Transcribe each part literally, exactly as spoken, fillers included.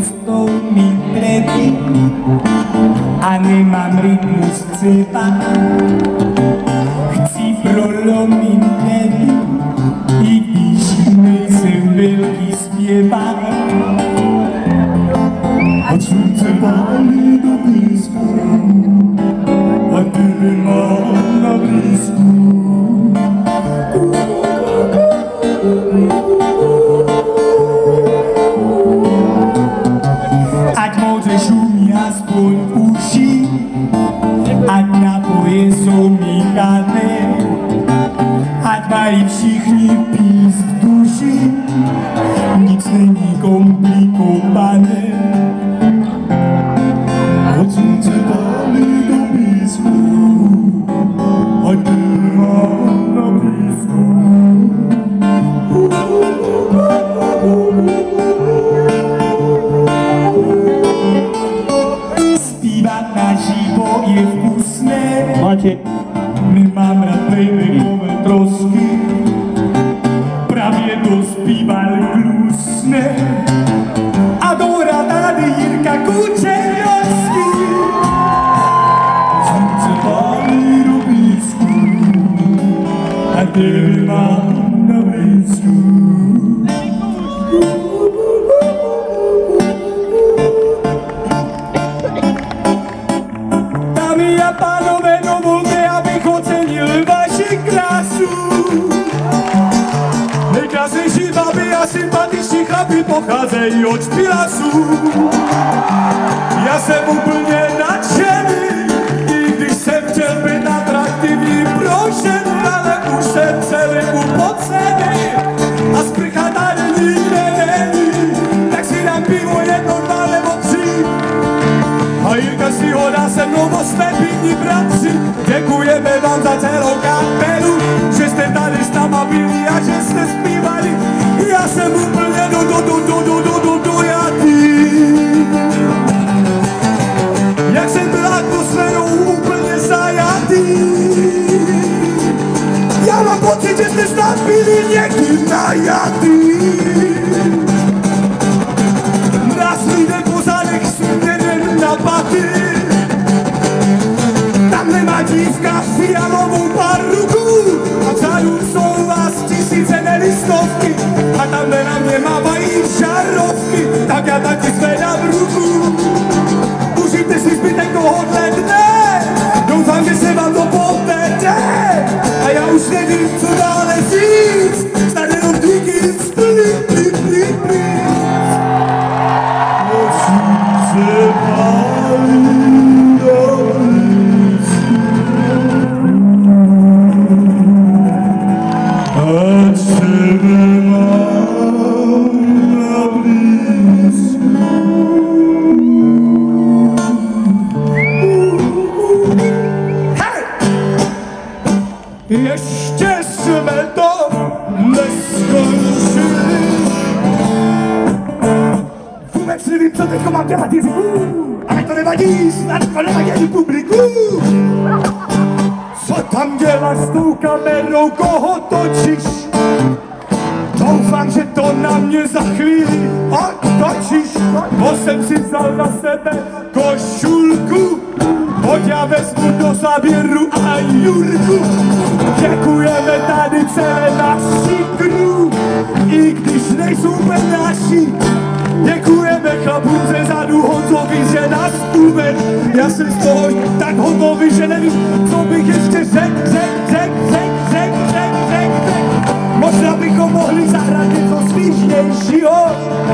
prostou mi trepy a nemám rytmus cepa. Chci prolomit neby, i když nejsem velký zpěvák. A slunce pálí do písku a tebe mám na blízku. Ať moře šumí aspoň uši, ať napoje jsou míchané, ať mají všichni píst v duši, nic není komplikované. Od slunce pálí do písku, ať tebe mám na blízku. Zpívat naživo je vkusné, Matěj. Nemám rád playbackové trosky, právě to zpíval hnusné. A dohrá tady Jirka Kučerovský. Slunce pálí do písku a tebe mám na blízku. Dámy a pánové, dovolte, abych ocenil vaši krásu. Nejkrásnější baby a sympatiční chlapi pocházejí od špilasů. Já jsem úplně nadšený, i když jsem chtěl být atraktivní pro ženu, ale už jsem celý upocený a sprcha tady nikde není, tak si dám pivo jedno, dva nebo tři. A Jirka si ho dá se mnou, bo jsme pěkní bratři. Děkujeme vám za celou kapelu, že jste tady s náma byli a že jste zpívali. Já jsem úplně do do do do do do do dojatý. Jak jsem byl atmosférou úplně zajatý. Já mám pocit, že jste snad byli někdy najatý. Nás lidé po zádech směrem na paty. Tam nemá dívka fialovou paruku a vzadu jsou vás tisíce nelistovky a tam na mě mávají žarovky, tak já taky zvedám ruku. Užijte si zbytek tohohle dne, doufám, že se vám to povede a já už nevím, co dále říct, snad jenom díky please, please, please, please. Prosím se pálí. Ještě jsme to neskončili. Vůbec nevím, co teďko mám dělat, Jiříku, ale to nevadí, snad to nevadí publiku. Co tam děláš s tou kamerou, koho točíš? Doufám, že to na mě za chvíli otočíš. Bo jsem si vzal na sebe košulku, pojď já vezmu do záběru a Jurku. Děkujeme tady celé naší crew, i když nejsou úplně naši. Děkujeme chlapům ze zadu Honzovi, že nás uved. Já jsem z toho tak hotový, že nevím, co bych ještě řek, řek, řek, řek, řek, řek, řek, řek. Možná bychom mohli zahrát něco svížnějšího.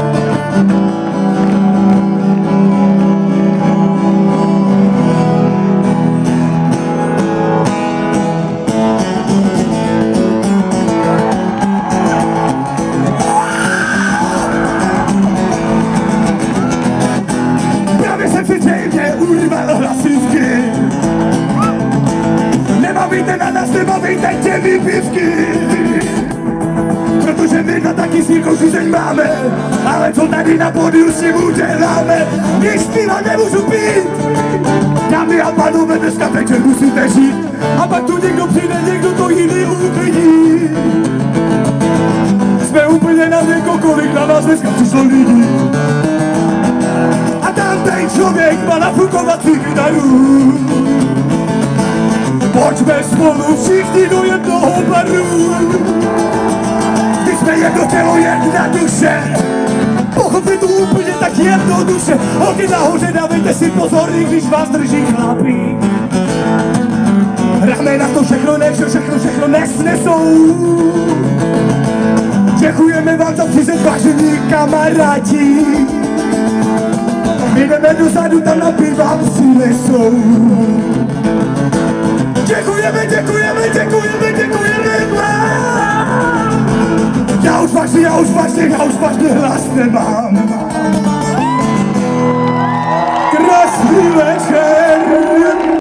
Nemávejte na nás, nemávejte těmi pivky. Protože my na taky s Jirkou žízeň máme, ale co tady na pódiu si uděláme? Když zpívat nemůžu pít. Dámy a pánové, dneska večer musíte žít. A pak tu někdo přijde, někdo to jiný uklidí. Jsme úplně na něko, kolik na nás dneska přišlo lidí. ten člověk má nafukovací kytaru. Pojďme spolu všichni do jednoho baru. Když jsme jedno tělo, jedna duše, pochopit to úplně tak jednoduše. Holky nahoře, dávejte si pozor, i když vás drží chlapí. Ramena to všechno nevše, všechno, všechno nesnesou. Děkujeme vám za přízeň, vážení kamarádi. My jdeme dozadu, tam na piva přinesou. Děkujeme, děkujeme, děkujeme, děkujeme vám. Já už vážně, já už vážně, já už vážně hlas nemám.